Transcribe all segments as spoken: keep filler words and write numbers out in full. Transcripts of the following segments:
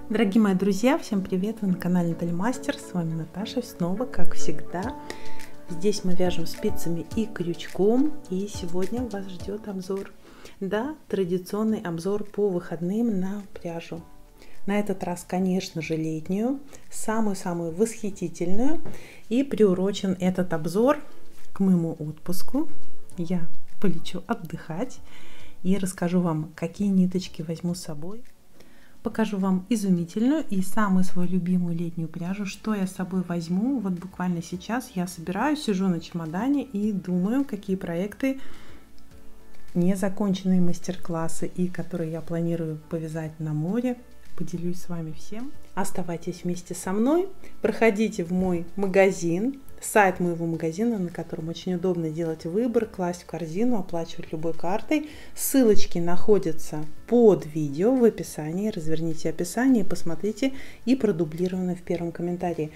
Дорогие мои друзья, всем привет! Вы на канале Наталья Мастер, с вами Наташа, снова, как всегда. Здесь мы вяжем спицами и крючком, и сегодня вас ждет обзор. Да, традиционный обзор по выходным на пряжу. На этот раз, конечно же, летнюю, самую-самую восхитительную. И приурочен этот обзор к моему отпуску. Я полечу отдыхать и расскажу вам, какие ниточки возьму с собой. Покажу вам изумительную и самую свою любимую летнюю пряжу, что я с собой возьму. Вот буквально сейчас я собираю, сижу на чемодане и думаю, какие проекты, незаконченные мастер-классы и которые я планирую повязать на море, поделюсь с вами всем. Оставайтесь вместе со мной, проходите в мой магазин, сайт моего магазина, на котором очень удобно делать выбор, класть в корзину, оплачивать любой картой. Ссылочки находятся под видео в описании. Разверните описание, посмотрите, и продублировано в первом комментарии.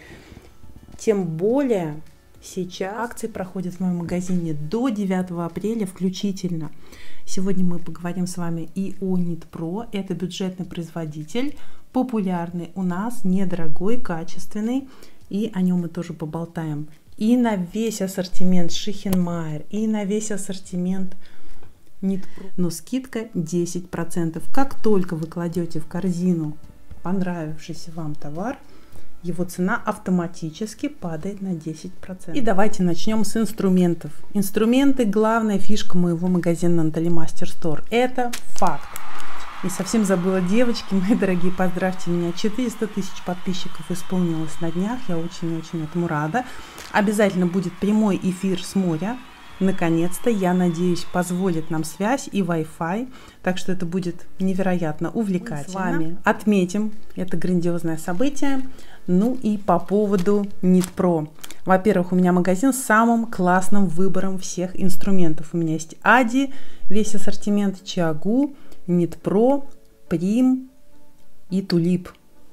Тем более сейчас акции проходят в моем магазине до девятого апреля включительно. Сегодня мы поговорим с вами и о Knit.Pro. Это бюджетный производитель, популярный у нас, недорогой, качественный. И о нем мы тоже поболтаем. И на весь ассортимент Schichenmayer, и на весь ассортимент Knit.Pro. Но скидка десять процентов. Как только вы кладете в корзину понравившийся вам товар, его цена автоматически падает на десять процентов. И давайте начнем с инструментов. Инструменты — главная фишка моего магазина Наталья Мастер Store. Это факт. И совсем забыла, девочки, мои дорогие, поздравьте меня. четыреста тысяч подписчиков исполнилось на днях. Я очень-очень этому рада. Обязательно будет прямой эфир с моря. Наконец-то, я надеюсь, позволит нам связь и Wi-Fi. Так что это будет невероятно увлекательно. Мы с вами отметим это грандиозное событие. Ну и по поводу Knit.Pro. Во-первых, у меня магазин с самым классным выбором всех инструментов. У меня есть Ади, весь ассортимент, Чиагу, Knit.Pro, Прим и Тулип.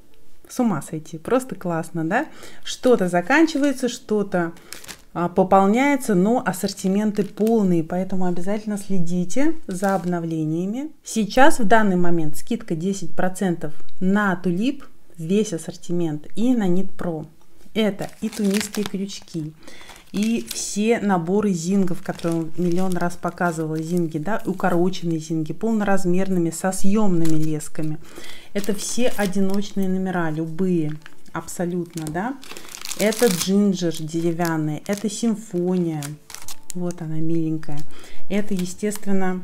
С ума сойти, просто классно, да? Что-то заканчивается, что-то а, пополняется, но ассортименты полные, поэтому обязательно следите за обновлениями. Сейчас в данный момент скидка десять процентов на Тулип, весь ассортимент, и на Knit.Pro. Это и тунисские крючки, и все наборы зингов, которые миллион раз показывала, зинги, да, укороченные зинги, полноразмерными, со съемными лесками. Это все одиночные номера, любые, абсолютно, да. Это джинджер деревянный, это симфония, вот она миленькая. Это, естественно,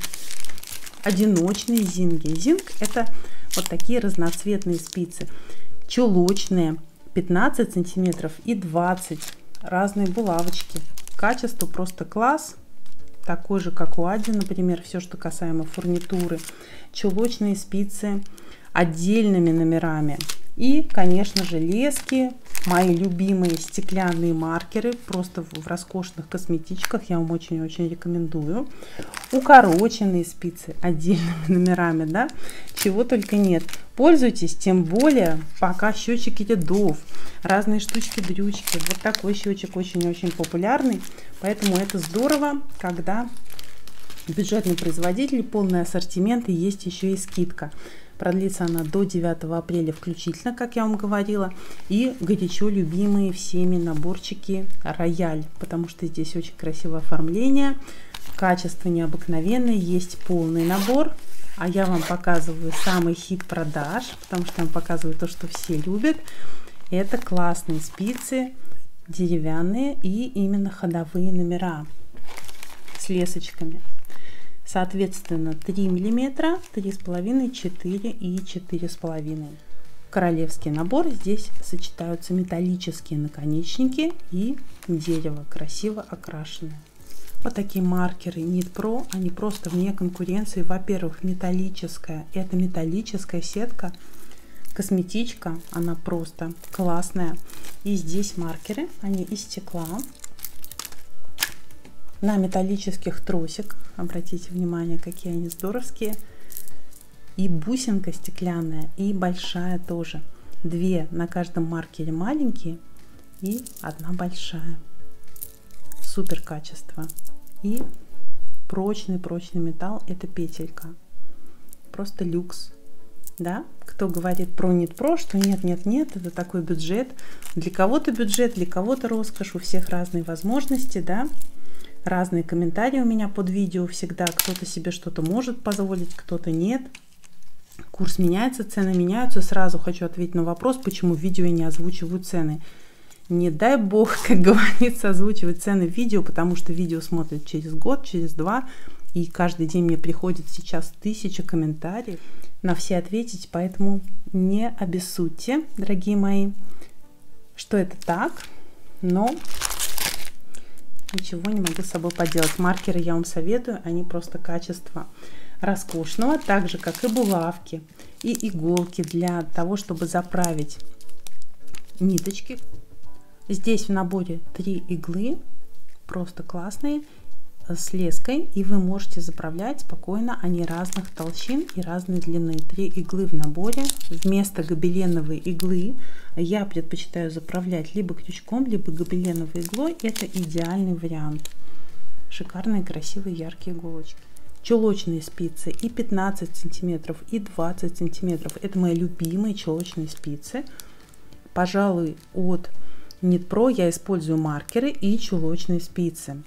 одиночные зинги. Зинг — это вот такие разноцветные спицы, чулочные, пятнадцать сантиметров и двадцать. Разные булавочки. Качество просто класс. Такой же, как у Ади, например, все, что касаемо фурнитуры. Чулочные спицы отдельными номерами. И, конечно же, лески. Мои любимые стеклянные маркеры. Просто в роскошных косметичках. Я вам очень-очень рекомендую. Укороченные спицы отдельными номерами, да. Чего только нет. Пользуйтесь, тем более, пока счетчики рядов, разные штучки-дрючки. Вот такой счетчик очень-очень популярный. Поэтому это здорово, когда бюджетный производитель, полный ассортимент и есть еще и скидка. Продлится она до девятого апреля включительно, как я вам говорила. И горячо любимые всеми наборчики Рояль, потому что здесь очень красивое оформление, качество необыкновенное, есть полный набор. А я вам показываю самый хит продаж, потому что я вам показываю то, что все любят. Это классные спицы, деревянные и именно ходовые номера с лесочками. Соответственно, три миллиметра, три с половиной, четыре и четыре с половиной. Королевский набор. Здесь сочетаются металлические наконечники и дерево, красиво окрашенное. Вот такие маркеры Knit.Pro, они просто вне конкуренции. Во-первых, металлическая, это металлическая сетка, косметичка, она просто классная. И здесь маркеры, они из стекла, на металлических тросик. Обратите внимание, какие они здоровские. И бусинка стеклянная, и большая тоже. Две на каждом маркере маленькие и одна большая. Супер качество. И прочный-прочный металл, это петелька. Просто люкс. да, кто говорит про Нитпро, что нет, нет, нет, это такой бюджет. Для кого-то бюджет, для кого-то роскошь, у всех разные возможности, да, разные комментарии у меня под видео всегда. Кто-то себе что-то может позволить, кто-то нет. Курс меняется, цены меняются. Сразу хочу ответить на вопрос, почему в видео я не озвучиваю цены. Не дай бог, как говорится, озвучивать цены в видео, потому что видео смотрят через год, через два, и каждый день мне приходит сейчас тысяча комментариев. На все ответить, поэтому не обессудьте, дорогие мои, что это так, но ничего не могу с собой поделать. Маркеры я вам советую, они просто качество роскошного, так же как и булавки и иголки для того, чтобы заправить ниточки. Здесь в наборе три иглы, просто классные, с леской, и вы можете заправлять спокойно, они разных толщин и разной длины. Три иглы в наборе. Вместо гобеленовой иглы я предпочитаю заправлять либо крючком, либо гобеленовой иглой. Это идеальный вариант. Шикарные, красивые, яркие иголочки. Чулочные спицы и пятнадцать сантиметров, и двадцать сантиметров. Это мои любимые чулочные спицы. Пожалуй, от Нитпро я использую маркеры и чулочные спицы.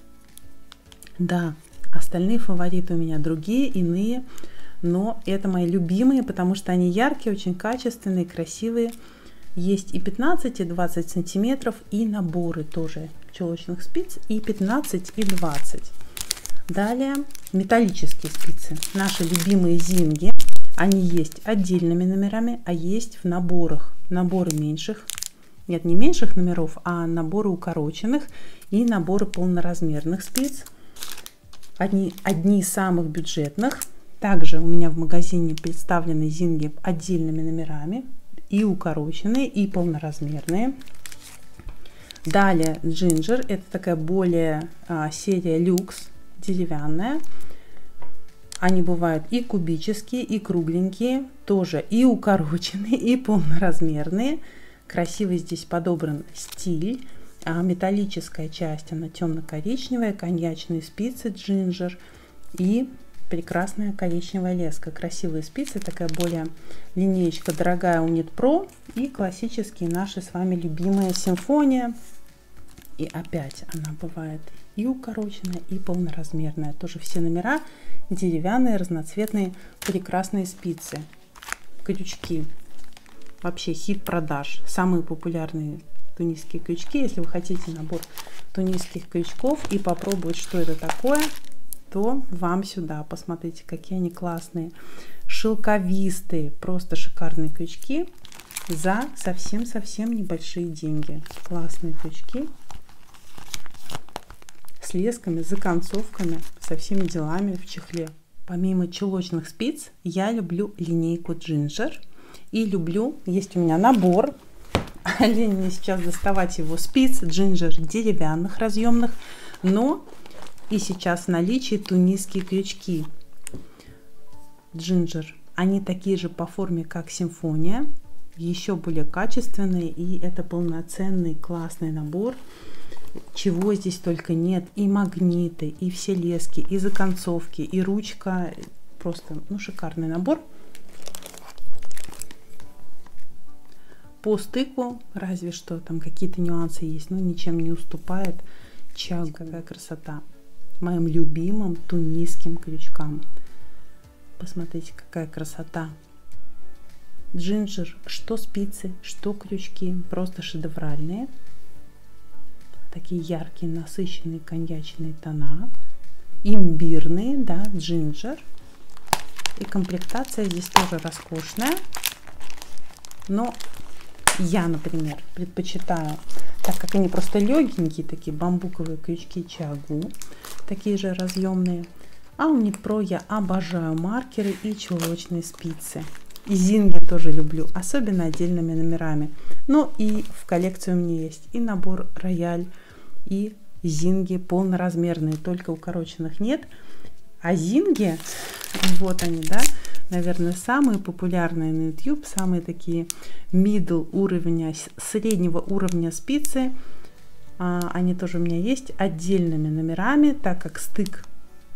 Да, остальные фавориты у меня другие, иные, но это мои любимые, потому что они яркие, очень качественные, красивые. Есть и пятнадцать, и двадцать сантиметров, и наборы тоже чулочных спиц, и пятнадцать, и двадцать. Далее металлические спицы, наши любимые зинги. Они есть отдельными номерами, а есть в наборах. Наборы меньших, нет, не меньших номеров, а наборы укороченных и наборы полноразмерных спиц. Одни, одни из самых бюджетных. Также у меня в магазине представлены зинги отдельными номерами, и укороченные, и полноразмерные. Далее Ginger, это такая более а, серия люкс, деревянная. Они бывают и кубические, и кругленькие, тоже и укороченные, и полноразмерные. Красиво здесь подобран стиль. А металлическая часть, она темно-коричневая, коньячные спицы Ginger и прекрасная коричневая леска. Красивые спицы, такая более линеечка дорогая у Нитпро, и классические наши с вами любимые Симфония. И опять она бывает и укороченная, и полноразмерная. Тоже все номера деревянные, разноцветные, прекрасные спицы. Крючки. Вообще хит продаж. Самые популярные тунисские крючки. Если вы хотите набор тунисских крючков и попробовать, что это такое, то вам сюда. Посмотрите, какие они классные. Шелковистые, просто шикарные крючки за совсем-совсем небольшие деньги. Классные крючки с лесками, законцовками, со всеми делами в чехле. Помимо чулочных спиц, я люблю линейку Ginger. И люблю, есть у меня набор, лень мне сейчас доставать его, спиц Ginger деревянных разъемных, но и сейчас в наличии тунисские крючки Ginger. Они такие же по форме, как Симфония, еще более качественные, и это полноценный классный набор. Чего здесь только нет, и магниты, и все лески, и законцовки, и ручка, просто ну, шикарный набор. По стыку, разве что там какие-то нюансы есть, но ничем не уступает чагу. Какая красота. Моим любимым тунисским крючкам. Посмотрите, какая красота. Ginger, что спицы, что крючки, просто шедевральные. Такие яркие, насыщенные коньячные тона. Имбирные, да, Ginger. И комплектация здесь тоже роскошная. Но я, например, предпочитаю, так как они просто легенькие, такие бамбуковые крючки чагу, такие же разъемные. А у Нитпро я обожаю маркеры и чулочные спицы. И зинги тоже люблю, особенно отдельными номерами. Ну и в коллекции у меня есть и набор рояль, и зинги полноразмерные, только укороченных нет. А зинги, вот они, да, наверное, самые популярные на YouTube, самые такие middle уровня, среднего уровня спицы. А, они тоже у меня есть отдельными номерами, так как стык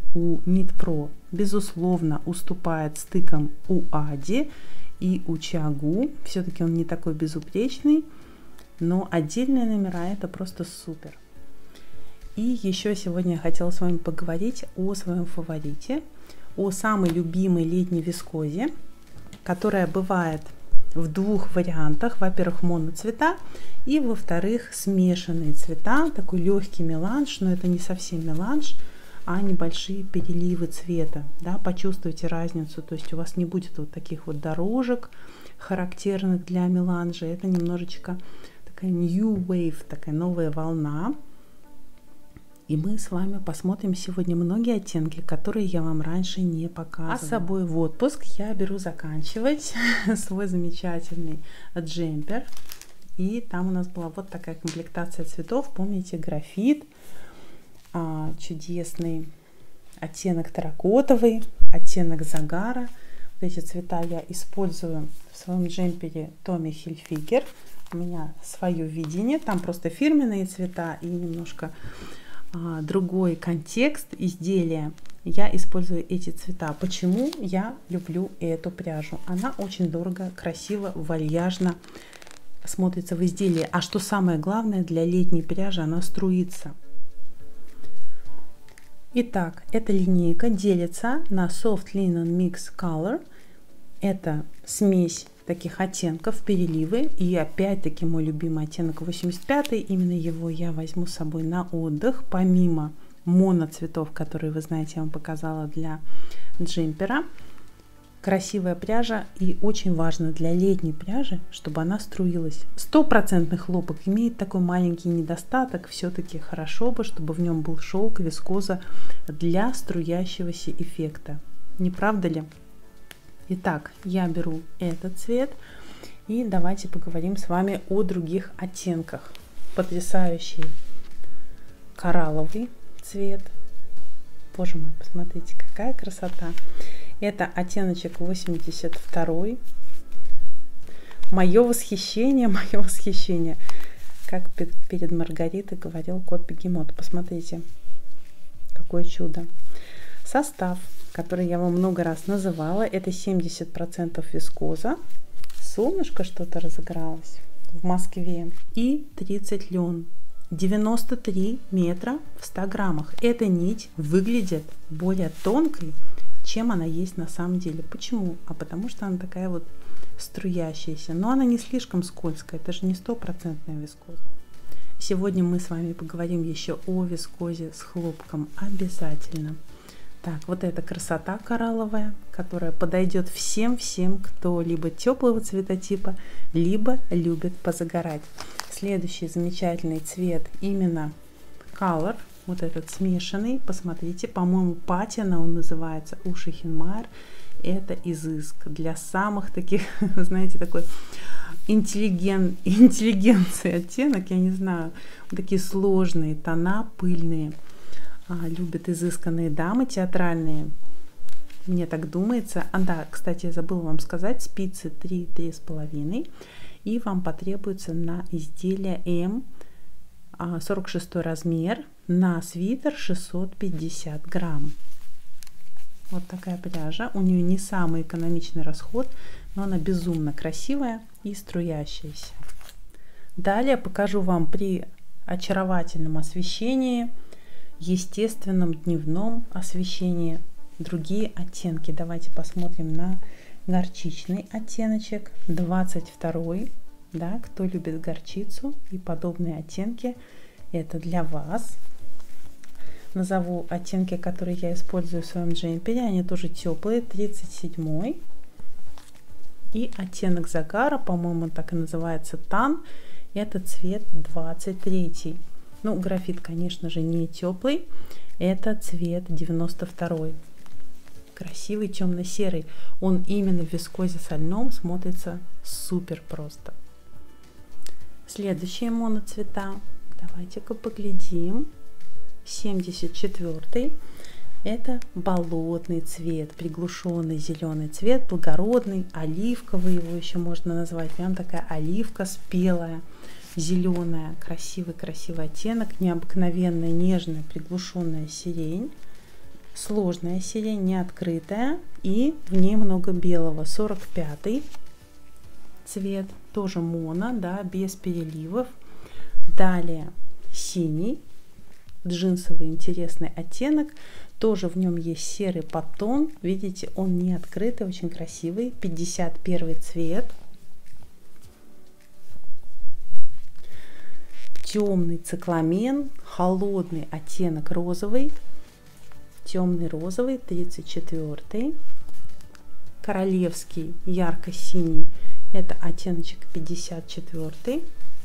у Knit Pro, безусловно, уступает стыкам у Ади и у Чиагу. Все-таки он не такой безупречный, но отдельные номера это просто супер. И еще сегодня я хотела с вами поговорить о своем фаворите, о самой любимой летней вискозе, которая бывает в двух вариантах. Во-первых, моноцвета, и во-вторых, смешанные цвета, такой легкий меланж, но это не совсем меланж, а небольшие переливы цвета. Да, почувствуйте разницу, то есть у вас не будет вот таких вот дорожек, характерных для меланжа. Это немножечко такая new wave, такая новая волна. И мы с вами посмотрим сегодня многие оттенки, которые я вам раньше не показывала. А с собой в отпуск я беру заканчивать свой замечательный джемпер. И там у нас была вот такая комплектация цветов. Помните, графит, а, чудесный оттенок терракотовый, оттенок загара. Вот эти цвета я использую в своем джемпере Tommy Hilfiger. У меня свое видение. Там просто фирменные цвета и немножко а, другой контекст изделия. Я использую эти цвета. Почему я люблю эту пряжу? Она очень дорого, красиво, вальяжно смотрится в изделии. А что самое главное, для летней пряжи она струится. Итак, эта линейка делится на Soft Linen Mix Color. Это смесь таких оттенков, переливы. И опять-таки мой любимый оттенок восемьдесят пятый. Именно его я возьму с собой на отдых. Помимо моноцветов, которые, вы знаете, я вам показала для джемпера. Красивая пряжа, и очень важно для летней пряжи, чтобы она струилась. Стопроцентный хлопок имеет такой маленький недостаток. Все-таки хорошо бы, чтобы в нем был шелк, вискоза для струящегося эффекта. Не правда ли? Итак, я беру этот цвет, и давайте поговорим с вами о других оттенках. Потрясающий коралловый цвет. Боже мой, посмотрите, какая красота! Это оттеночек восемьдесят второй. Мое восхищение, мое восхищение. Как перед Маргаритой говорил кот Бегемот. Посмотрите, какое чудо. Состав, который я вам много раз называла, это семьдесят процентов вискоза. Солнышко что-то разыгралось в Москве. И тридцать лен. девяносто три метра в ста граммах. Эта нить выглядит более тонкой, чем она есть на самом деле. Почему? А потому что она такая вот струящаяся. Но она не слишком скользкая. Это же не стопроцентная вискоза. Сегодня мы с вами поговорим еще о вискозе с хлопком. Обязательно. Так, вот эта красота коралловая, которая подойдет всем-всем, кто либо теплого цветотипа, либо любит позагорать. Следующий замечательный цвет именно Color. Вот этот смешанный, посмотрите, по-моему, патина он называется, у Шихенмайер. Это изыск для самых таких, знаете, такой интеллиген, интеллигенции оттенок, я не знаю, вот такие сложные тона, пыльные. А, любят изысканные дамы театральные, мне так думается. А да, кстати, я забыла вам сказать, спицы три-три с половиной, и вам потребуется на изделие М сорок шестой размер, на свитер шестьсот пятьдесят грамм. Вот такая пряжа. У нее не самый экономичный расход, но она безумно красивая и струящаяся. Далее покажу вам при очаровательном освещении, естественном дневном освещении, другие оттенки. Давайте посмотрим на горчичный оттеночек двадцать второй. Да, кто любит горчицу и подобные оттенки, это для вас. Назову оттенки, которые я использую в своем джемпере. Они тоже теплые. тридцать седьмой. И оттенок загара, по-моему, так и называется, тан. Это цвет двадцать третий. Ну, графит, конечно же, не теплый. Это цвет девяносто второй. Красивый темно-серый. Он именно в вискозе со льном смотрится супер просто. Следующие моноцвета. Давайте-ка поглядим. семьдесят четвёртый. Это болотный цвет, приглушенный зеленый цвет, благородный, оливковый его еще можно назвать. Прям такая оливка спелая, зеленая, красивый-красивый оттенок, необыкновенная, нежная, приглушенная сирень. Сложная серия, не открытая, и в ней много белого. сорок пятый цвет, тоже моно, да, без переливов. Далее синий, джинсовый интересный оттенок, тоже в нем есть серый подтон, видите, он не открытый, очень красивый. пятьдесят первый цвет, темный цикламен, холодный оттенок розовый, темный розовый, тридцать четвёртый, королевский ярко-синий, это оттеночек пятьдесят четвёртый.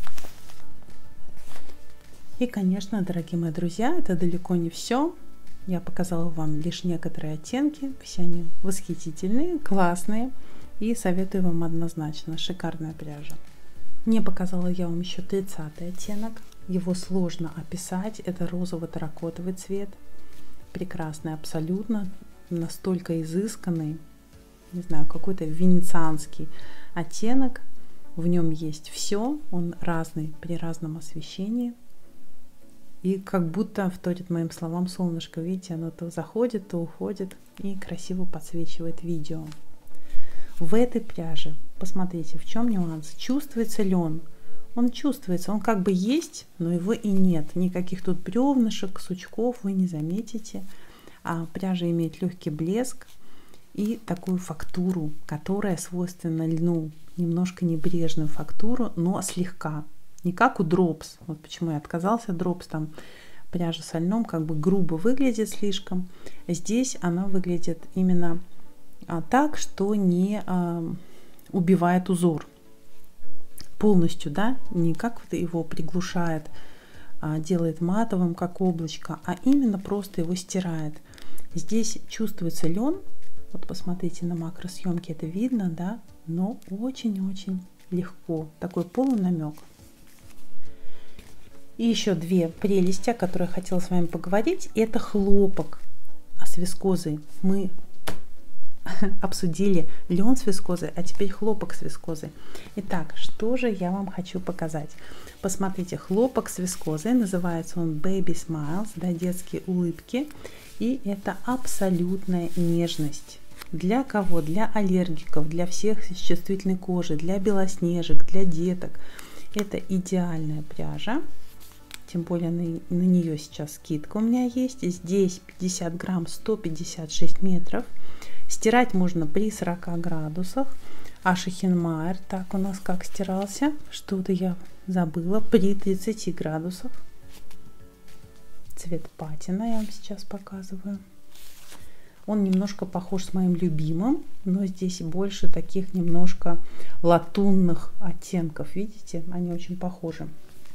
И, конечно, дорогие мои друзья, это далеко не все. Я показала вам лишь некоторые оттенки, все они восхитительные, классные, и советую вам однозначно. Шикарная пряжа. Не показала я вам еще тридцатый оттенок, его сложно описать, это розово-терракотовый цвет. Прекрасный абсолютно, настолько изысканный, не знаю, какой-то венецианский оттенок. В нем есть все, он разный при разном освещении. И как будто вторит моим словам солнышко, видите, оно то заходит, то уходит и красиво подсвечивает видео. В этой пряже, посмотрите, в чем нюанс, чувствуется ли он? Он чувствуется, он как бы есть, но его и нет. Никаких тут бревнышек, сучков вы не заметите. А пряжа имеет легкий блеск и такую фактуру, которая свойственна льну. Немножко небрежную фактуру, но слегка. Не как у Drops. Вот почему я отказался от Drops. Там пряжа со льном как бы грубо выглядит слишком. Здесь она выглядит именно а, так, что не а, убивает узор. Полностью, да, не как его приглушает, а делает матовым, как облачко, а именно просто его стирает. Здесь чувствуется лен, вот посмотрите на макросъемке, это видно, да, но очень-очень легко, такой полунамек. И еще две прелести, о которых я хотела с вами поговорить, это хлопок с вискозой. Мы обсудили лен с вискозой, а теперь хлопок с вискозой. Итак, что же я вам хочу показать? Посмотрите, хлопок с вискозой, называется он Baby Smiles, да, детские улыбки, и это абсолютная нежность. Для кого? Для аллергиков, для всех с чувствительной кожей, для белоснежек, для деток. Это идеальная пряжа. Тем более на, на нее сейчас скидка у меня есть. Здесь пятьдесят грамм, сто пятьдесят шесть метров. Стирать можно при сорока градусах. Аша Хенмайер, так у нас как стирался, что-то я забыла, при тридцати градусах. Цвет патина я вам сейчас показываю. Он немножко похож с моим любимым, но здесь больше таких немножко латунных оттенков. Видите, они очень похожи.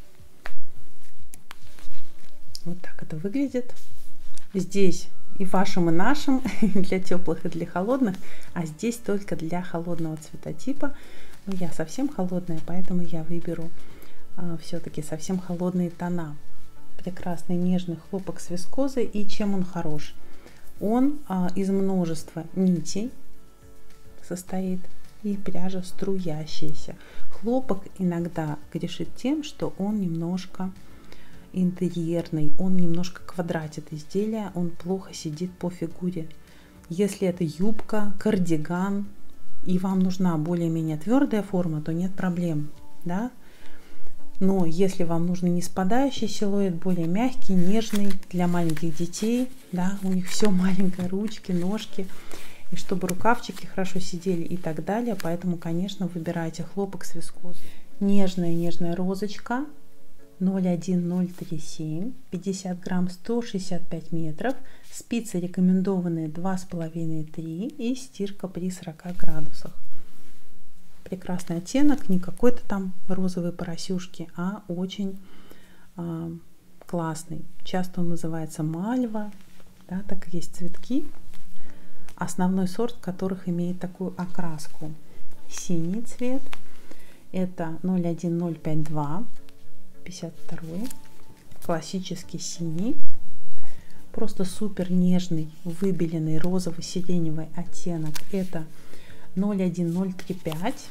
Вот так это выглядит. Здесь и вашим, и нашим, для теплых и для холодных, а здесь только для холодного цветотипа. Но я совсем холодная, поэтому я выберу а, все-таки совсем холодные тона. Прекрасный нежный хлопок с вискозой. И чем он хорош? Он а, из множества нитей состоит, и пряжа струящаяся. Хлопок иногда грешит тем, что он немножко интерьерный, он немножко квадратит изделие, он плохо сидит по фигуре. Если это юбка, кардиган, и вам нужна более-менее твердая форма, то нет проблем, да. Но если вам нужен не спадающий силуэт, более мягкий, нежный, для маленьких детей, да, у них все маленькое, ручки, ножки, и чтобы рукавчики хорошо сидели и так далее, поэтому, конечно, выбирайте хлопок с вискозой. Нежная, нежная розочка. ноль один ноль три семь, пятьдесят грамм, сто шестьдесят пять метров, спицы рекомендованные два с половиной — три и стирка при сорока градусах. Прекрасный оттенок, не какой-то там розовый поросюшки, а очень э, классный. Часто он называется мальва, да, так и есть цветки, основной сорт которых имеет такую окраску. Синий цвет, это ноль один ноль пять два. пятьдесят второй, классический синий, просто супер нежный выбеленный розовый сиреневый оттенок, это ноль один ноль три пять.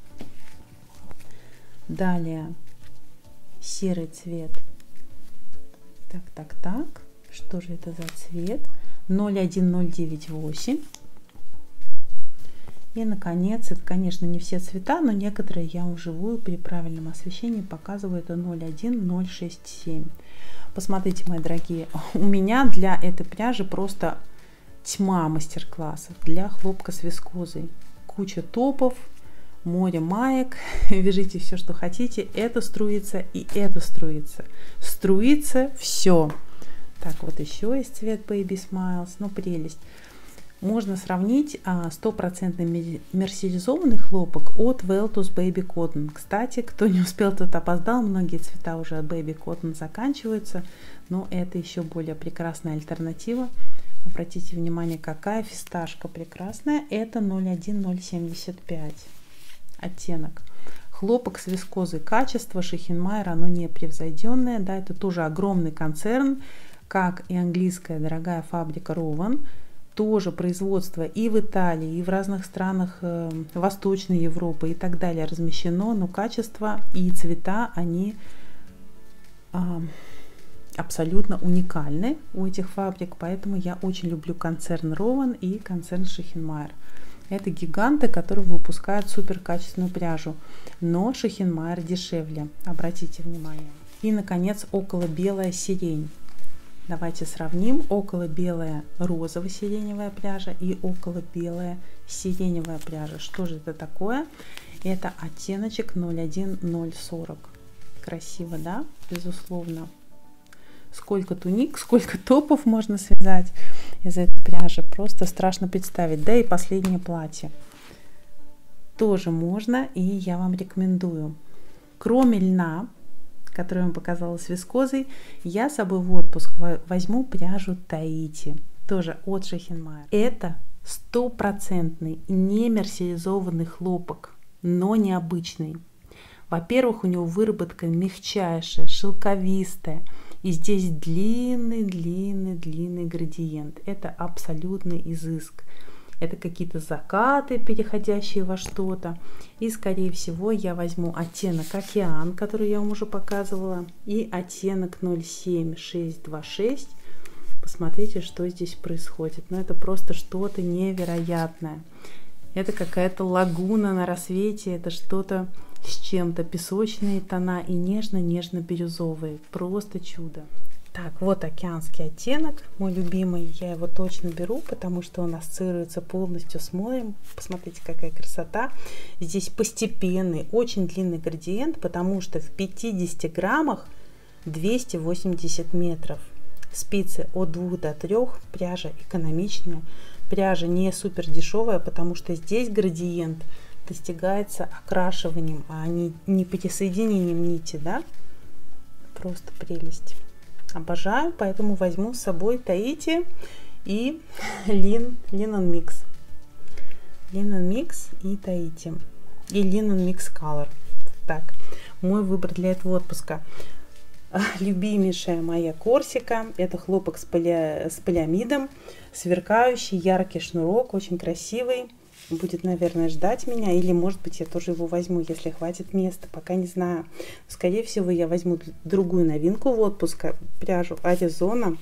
Далее серый цвет, так так так что же это за цвет? ноль один ноль девять восемь. И, наконец, это, конечно, не все цвета, но некоторые я вживую при правильном освещении показываю. Это ноль один ноль шесть семь. Посмотрите, мои дорогие, у меня для этой пряжи просто тьма мастер-классов. Для хлопка с вискозой. Куча топов, море маек. Вяжите все, что хотите. Это струится и это струится. Струится все. Так, вот еще есть цвет Baby Smiles. Ну, прелесть. Можно сравнить стопроцентный мерсеризованный хлопок от Veltus Baby Cotton. Кстати, кто не успел, тот опоздал. Многие цвета уже от Baby Cotton заканчиваются, но это еще более прекрасная альтернатива. Обратите внимание, какая фисташка прекрасная. Это ноль один ноль семьдесят пять оттенок. Хлопок с вискозой, качество Шихенмайер, оно непревзойденное. Да, это тоже огромный концерн, как и английская дорогая фабрика Rowan. Тоже производство и в Италии, и в разных странах э, Восточной Европы и так далее размещено, но качество и цвета, они э, абсолютно уникальны у этих фабрик, поэтому я очень люблю концерн Rowan и концерн Шихенмайер. Это гиганты, которые выпускают супер качественную пряжу, но Шихенмайер дешевле, обратите внимание. И, наконец, около белая сирень. Давайте сравним около белая розово-сиреневая пряжа и около белая сиреневая пряжа. Что же это такое? Это оттеночек ноль один ноль сорок. Красиво, да? Безусловно. Сколько туник, сколько топов можно связать из этой пряжи. Просто страшно представить. Да и последнее платье. Тоже можно, и я вам рекомендую. Кроме льна, которую я вам показала с вискозой, я с собой в отпуск возьму пряжу Таити, тоже от Шихенмайер. Это стопроцентный не мерсеризованный хлопок, но необычный. Во-первых, у него выработка мягчайшая, шелковистая, и здесь длинный-длинный-длинный градиент. Это абсолютный изыск. Это какие-то закаты, переходящие во что-то. И, скорее всего, я возьму оттенок Океан, который я вам уже показывала, и оттенок ноль семь шесть два шесть. Посмотрите, что здесь происходит. Ну, это просто что-то невероятное. Это какая-то лагуна на рассвете, это что-то с чем-то. Песочные тона и нежно-нежно-бирюзовые. Просто чудо. Так, вот океанский оттенок, мой любимый, я его точно беру, потому что он ассоциируется полностью с морем. Посмотрите, какая красота. Здесь постепенный, очень длинный градиент, потому что в пятидесяти граммах двести восемьдесят метров. Спицы от двух до трёх, пряжа экономичная, пряжа не супер дешевая, потому что здесь градиент достигается окрашиванием, а не, не присоединением нити, да? Просто прелесть. Обожаю, поэтому возьму с собой Таити и Linen Mix. Linen Mix и Таити. И Linen Mix Color. Так, мой выбор для этого отпуска. Любимейшая моя Корсика. Это хлопок с, поли... с полиамидом. Сверкающий, яркий шнурок, очень красивый. Будет, наверное, ждать меня, или, может быть, я тоже его возьму, если хватит места, пока не знаю. Скорее всего, я возьму другую новинку в отпуск, пряжу Аризона.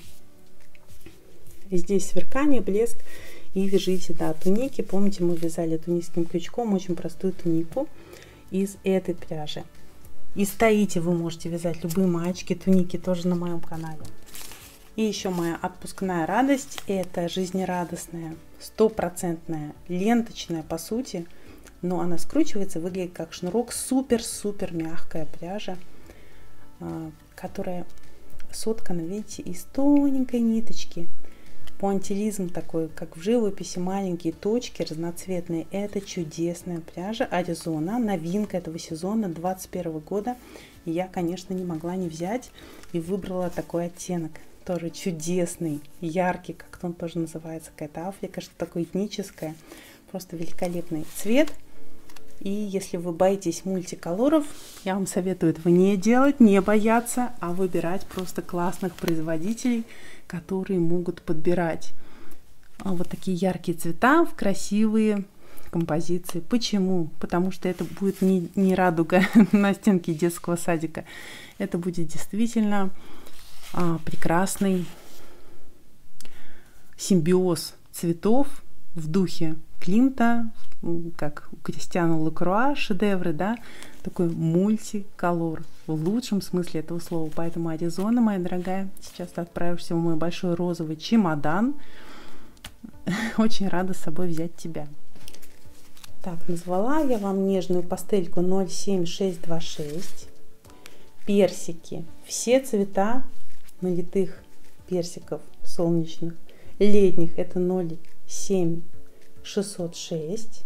Здесь сверкание, блеск, и вяжите, да, туники. Помните, мы вязали тунисским крючком очень простую тунику из этой пряжи. Из Таити вы можете вязать любые маечки, туники, тоже на моем канале. И еще моя отпускная радость, это жизнерадостная, стопроцентная, ленточная по сути, но она скручивается, выглядит как шнурок, супер-супер мягкая пряжа, которая соткана, видите, из тоненькой ниточки. Пуантилизм такой, как в живописи, маленькие точки разноцветные. Это чудесная пряжа Аризона, новинка этого сезона двадцать первого года. И я, конечно, не могла не взять и выбрала такой оттенок. Тоже чудесный, яркий, как он тоже называется, какая-то Африка, что такое этническое. Просто великолепный цвет. И если вы боитесь мультиколоров, я вам советую этого не делать, не бояться, а выбирать просто классных производителей, которые могут подбирать вот такие яркие цвета в красивые композиции. Почему? Потому что это будет не, не радуга на стенке детского садика. Это будет действительно а, прекрасный симбиоз цветов в духе Климта, как у Кристиана Лакруа, шедевры, да, такой мультиколор в лучшем смысле этого слова. Поэтому, Аризона, моя дорогая, сейчас ты отправишься в мой большой розовый чемодан. Очень рада с собой взять тебя. Так, назвала я вам нежную пастельку ноль семь шесть два шесть. Персики. Все цвета налитых персиков солнечных, летних, это ноль семь шестьсот шесть.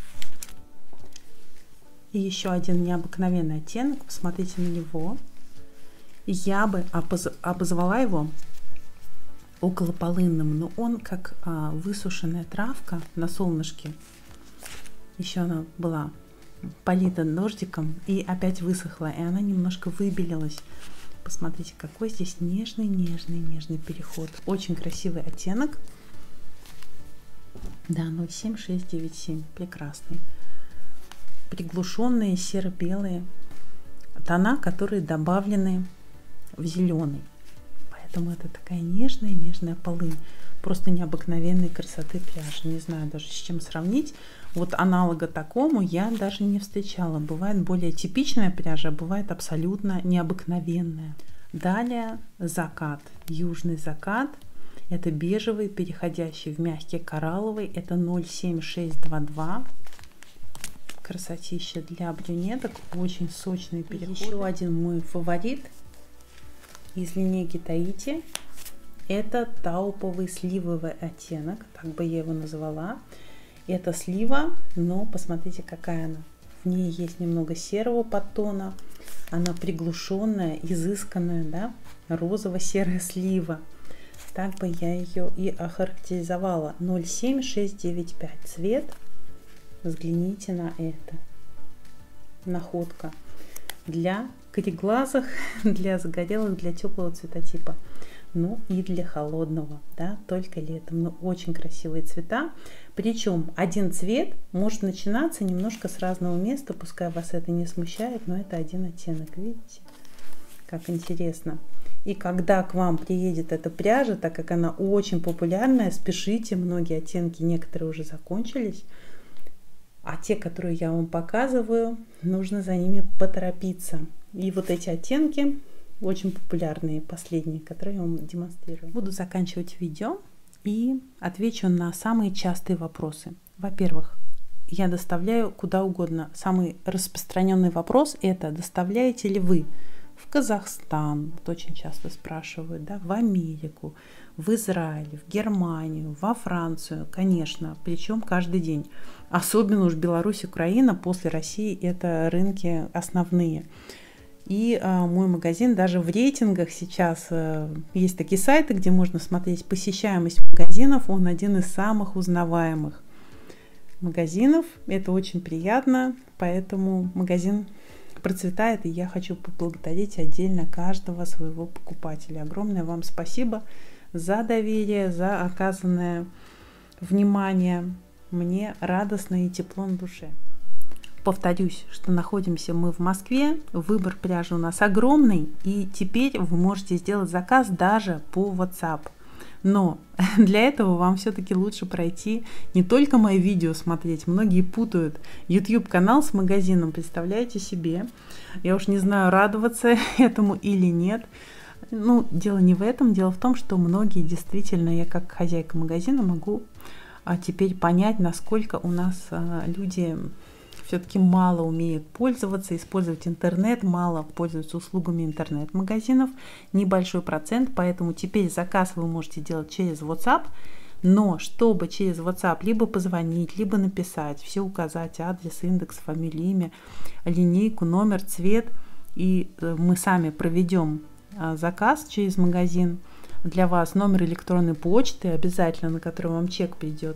И еще один необыкновенный оттенок. Посмотрите на него. Я бы обозвала его околополынным, но он как а, высушенная травка на солнышке. Еще она была полита дождиком и опять высохла, и она немножко выбелилась. Посмотрите, какой здесь нежный, нежный, нежный переход. Очень красивый оттенок. Да, ноль семь шесть девять семь. Прекрасный. Приглушенные серо-белые тона, которые добавлены в зеленый. Поэтому это такая нежная, нежная полынь. Просто необыкновенной красоты пляж. Не знаю даже с чем сравнить. Вот аналога такому я даже не встречала. Бывает более типичная пряжа, а бывает абсолютно необыкновенная. Далее закат. Южный закат. Это бежевый, переходящий в мягкий коралловый. Это ноль семь шесть два два. Красотища для брюнеток. Очень сочный переход. Еще один мой фаворит из линейки Таити. Это тауповый сливовый оттенок. Так бы я его назвала. Это слива, но посмотрите, какая она. В ней есть немного серого подтона. Она приглушенная, изысканная, да? Розово-серая слива. Так бы я ее и охарактеризовала. ноль семь шесть девять пять цвет. Взгляните на это. Находка. Для кореглазых, для загорелых, для теплого цветотипа. Ну и для холодного, да, только летом. Но очень красивые цвета. Причем один цвет может начинаться немножко с разного места. Пускай вас это не смущает, но это один оттенок. Видите, как интересно. И когда к вам приедет эта пряжа, так как она очень популярная, спешите, многие оттенки, некоторые уже закончились. А те, которые я вам показываю, нужно за ними поторопиться. И вот эти оттенки очень популярные, последние, которые я вам демонстрирую. Буду заканчивать видео и отвечу на самые частые вопросы. Во-первых, я доставляю куда угодно. Самый распространенный вопрос – это доставляете ли вы в Казахстан, вот очень часто спрашивают, да, в Америку, в Израиль, в Германию, во Францию, конечно, причем каждый день. Особенно уж Беларусь, Украина, после России это рынки основные. И а, мой магазин даже в рейтингах сейчас а, есть такие сайты, где можно смотреть посещаемость магазинов. Он один из самых узнаваемых магазинов. Это очень приятно, поэтому магазин процветает, и я хочу поблагодарить отдельно каждого своего покупателя. Огромное вам спасибо за доверие, за оказанное внимание. Мне радостно и тепло на душе. Повторюсь, что находимся мы в Москве, выбор пряжи у нас огромный, и теперь вы можете сделать заказ даже по WhatsApp. Но для этого вам все-таки лучше пройти не только мои видео смотреть. Многие путают YouTube-канал с магазином, представляете себе. Я уж не знаю, радоваться этому или нет. Ну, дело не в этом, дело в том, что многие действительно, я как хозяйка магазина могу а, теперь понять, насколько у нас а, люди все-таки мало умеют пользоваться, использовать интернет, мало пользуются услугами интернет-магазинов, небольшой процент, поэтому теперь заказ вы можете делать через WhatsApp, но чтобы через WhatsApp либо позвонить, либо написать, все указать, адрес, индекс, фамилия, имя, линейку, номер, цвет, и мы сами проведем заказ через магазин для вас, номер электронной почты обязательно, на который вам чек придет,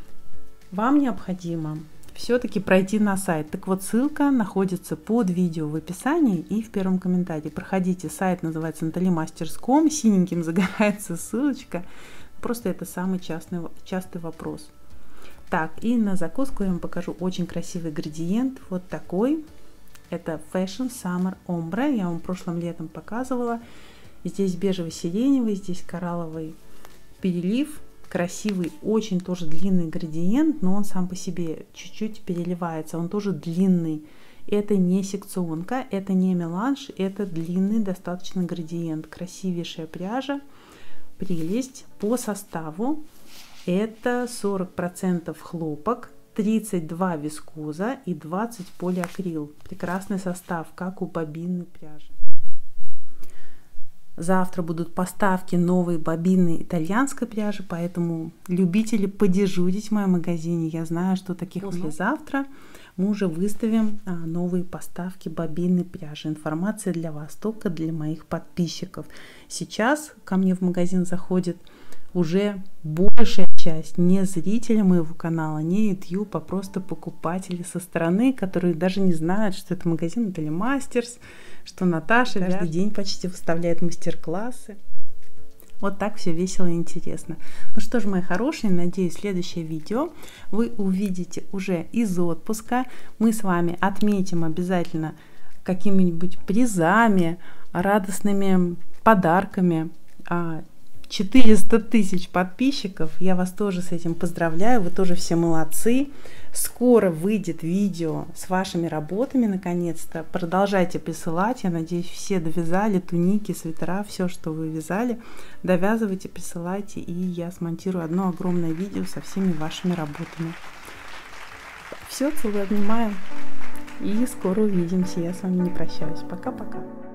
вам необходимо все-таки пройти на сайт. Так вот, ссылка находится под видео в описании и в первом комментарии. Проходите, сайт называется натали мастерс точка ком, синеньким загорается ссылочка. Просто это самый частый, частый вопрос. Так, и на закуску я вам покажу очень красивый градиент, вот такой. Это Fashion Summer Ombre, я вам прошлым летом показывала. Здесь бежево-сиреневый, здесь коралловый перелив. красивый, очень тоже длинный градиент, но он сам по себе чуть-чуть переливается, он тоже длинный. Это не секционка, это не меланж, это длинный достаточно градиент. Красивейшая пряжа, прелесть. По составу это сорок процентов хлопок, тридцать два вискоза и двадцать полиакрил. Прекрасный состав, как у бобинной пряжи. Завтра будут поставки новой бобинной итальянской пряжи, поэтому любители подежурить в моем магазине, я знаю, что таких послезавтра мы уже выставим а, новые поставки бобинной пряжи. Информация для вас, только для моих подписчиков. Сейчас ко мне в магазин заходит уже большая часть не зрителей моего канала, не YouTube, а просто покупатели со стороны, которые даже не знают, что это магазин Натали Мастерс, что Наташа каждый день почти выставляет мастер-классы. Вот так все весело и интересно. Ну что ж, мои хорошие, надеюсь, следующее видео вы увидите уже из отпуска. Мы с вами отметим обязательно какими-нибудь призами, радостными подарками. четыреста тысяч подписчиков. Я вас тоже с этим поздравляю. Вы тоже все молодцы. Скоро выйдет видео с вашими работами, наконец-то. Продолжайте присылать. Я надеюсь, все довязали туники, свитера, все, что вы вязали. Довязывайте, присылайте, и я смонтирую одно огромное видео со всеми вашими работами. Все, целую, обнимаю. И скоро увидимся. Я с вами не прощаюсь. Пока-пока.